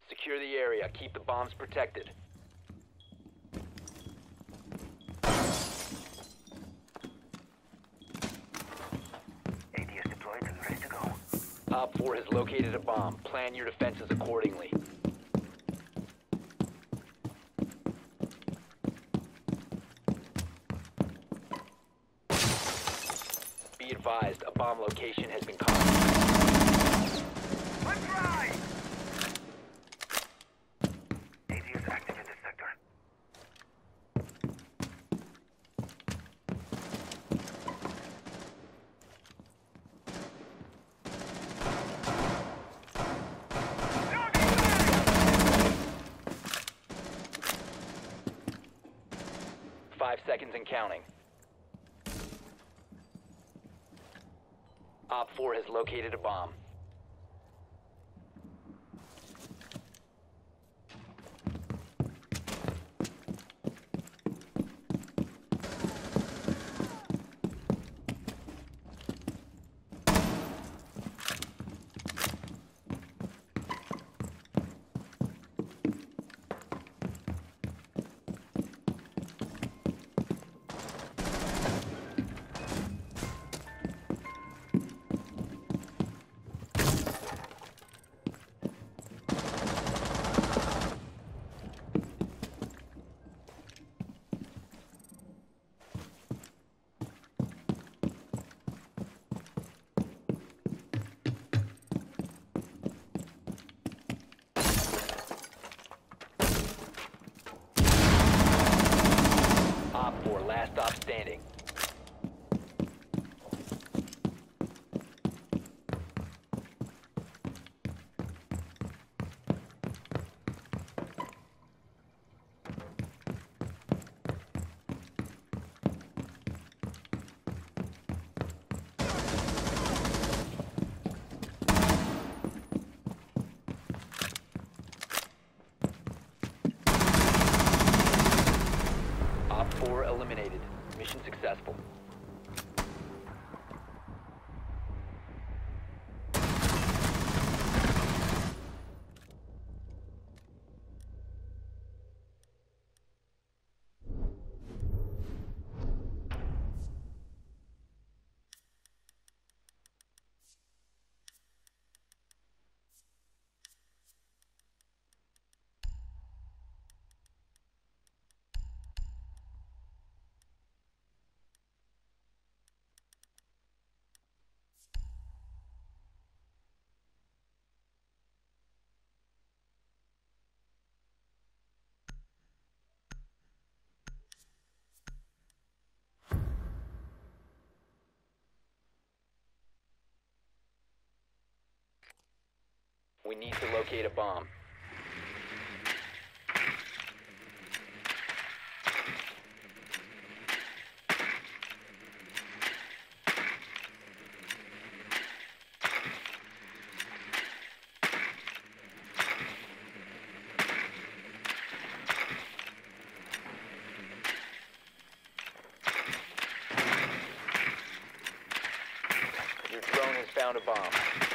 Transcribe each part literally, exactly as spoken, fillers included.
Secure the area. Keep the bombs protected. A D S deployed and ready to go. Op four has located a bomb. Plan your defenses accordingly. Be advised, a bomb location has been compromised. Let's try! A D S active in this sector. Five seconds and counting. Op four has located a bomb. Last stop standing. Op four eliminated. Mission successful. We need to locate a bomb. Your drone has found a bomb.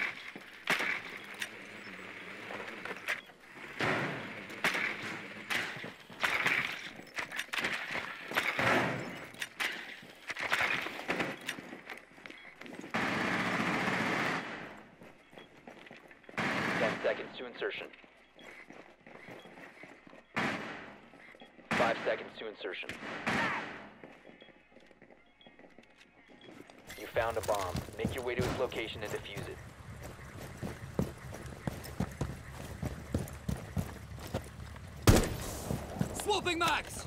Ten seconds to insertion. Five seconds to insertion. You found a bomb. Make your way to its location and defuse it. Swapping mags!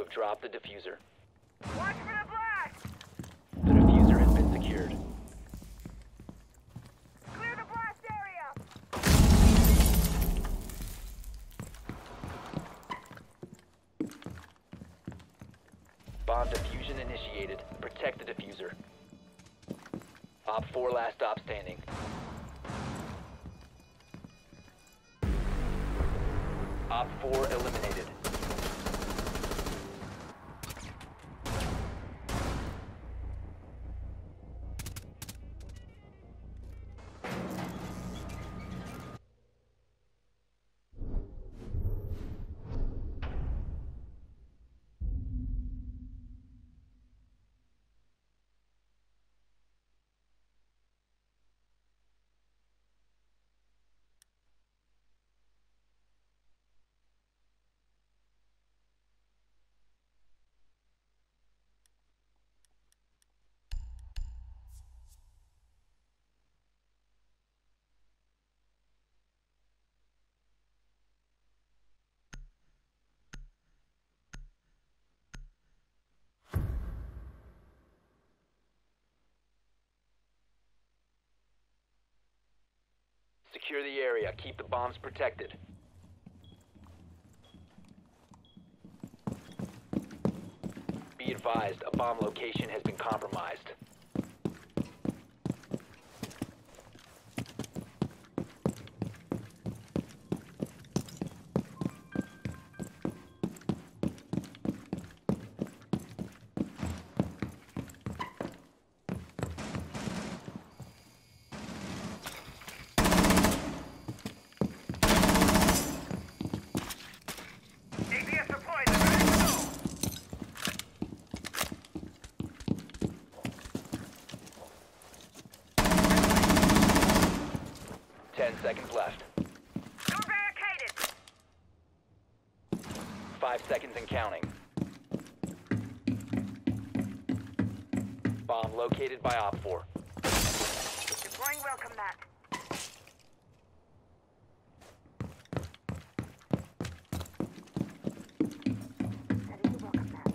have dropped the diffuser. Watch for the blast! The diffuser has been secured. Clear the blast area! Bomb diffusion initiated. Protect the diffuser. Op four last stop standing. Op four eliminated. Secure the area. Keep the bombs protected. Be advised, a bomb location has been compromised. A D S deployed and ready to go! Ten seconds left. Door barricaded! Five seconds and counting. Bomb located by Op four. Deploying welcome mat. Setting the welcome mat.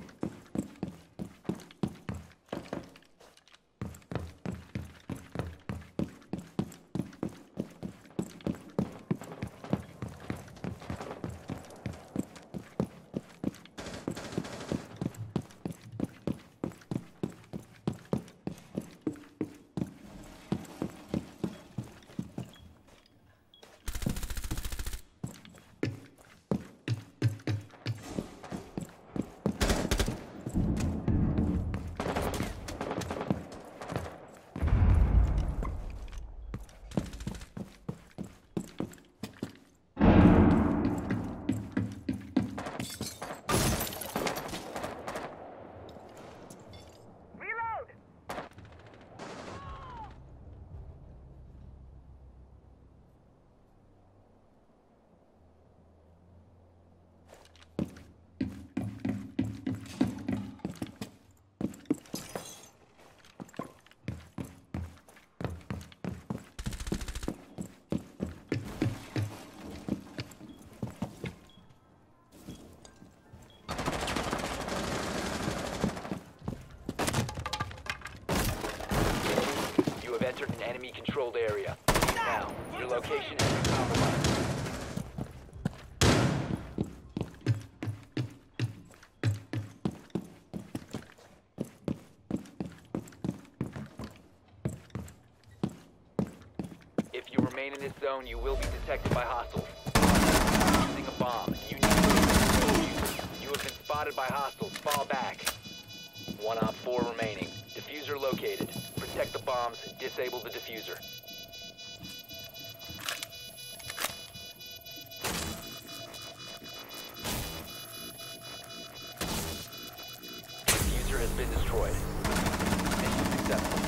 Reload! You have entered an enemy-controlled area. Leave now. Your location has been compromised. If you remain in this zone, you will be detected by hostiles. Using a bomb. You need to You have been spotted by hostiles. Fall back. One op four remaining. Diffuser located. Protect the bombs. Disable the diffuser. Diffuser has been destroyed. Mission successful.